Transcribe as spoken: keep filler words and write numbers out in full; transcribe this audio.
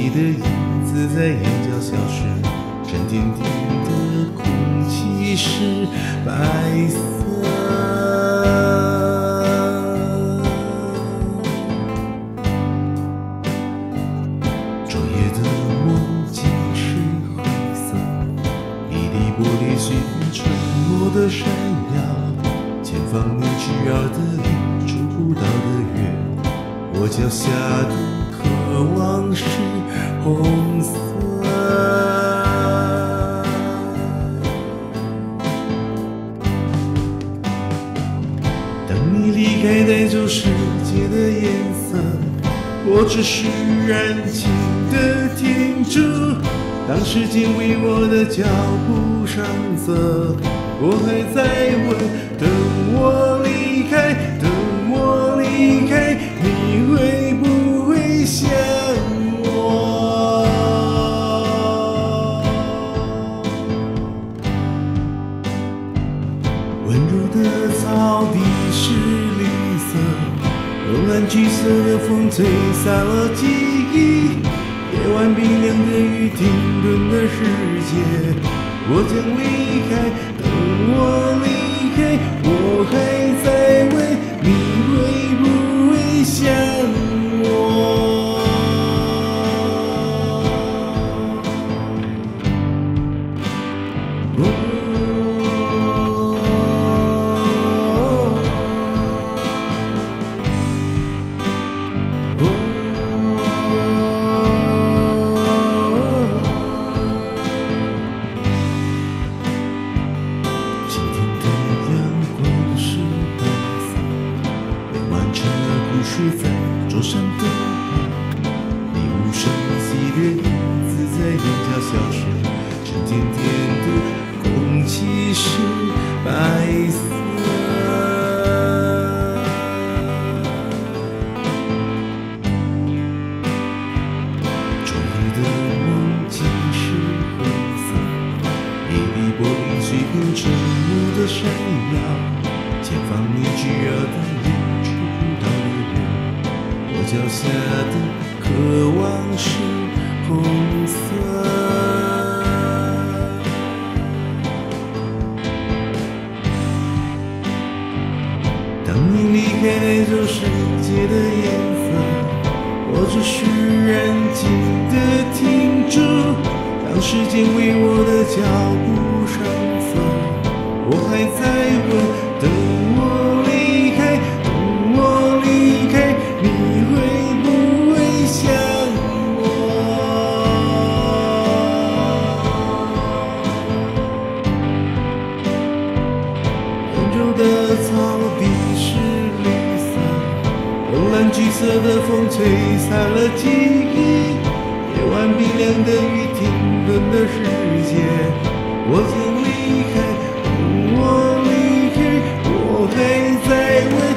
你的影子在眼角消失，沉甸甸的空气是白色。昨夜的梦境是灰色，一粒玻璃碎片沉默的闪耀，前方你巨耳的脸，触不到的月，我脚下的渴望是红色。当你离开带走世界的颜色，我只是安静的停住。当时间为我的脚步上色，我还在问，等我离开，等我离开，你会不会想我？温柔的草地是绿色，幽蓝橘色的风吹散了记忆，夜晚冰凉的雨停顿的世界，我将离开，等我离开，我还在问，你会不会想我？是在桌上的你无声息的影子在眼角消失，沉甸甸的空气是白色。昨夜的梦境是灰色，一粒玻璃碎片沉默的闪耀，前方你巨耳的眼，我脚下的渴望是红色。当你离开带走世界的颜色，我只是安静的停住。当时间为我的脚步上色，我还在问，等我离开，等我离开，你会不会想我？温柔的草地是绿色，幽蓝橘色的风吹散了记忆，夜晚冰凉的雨停顿的世界，我将离开，等我离开，我还在问。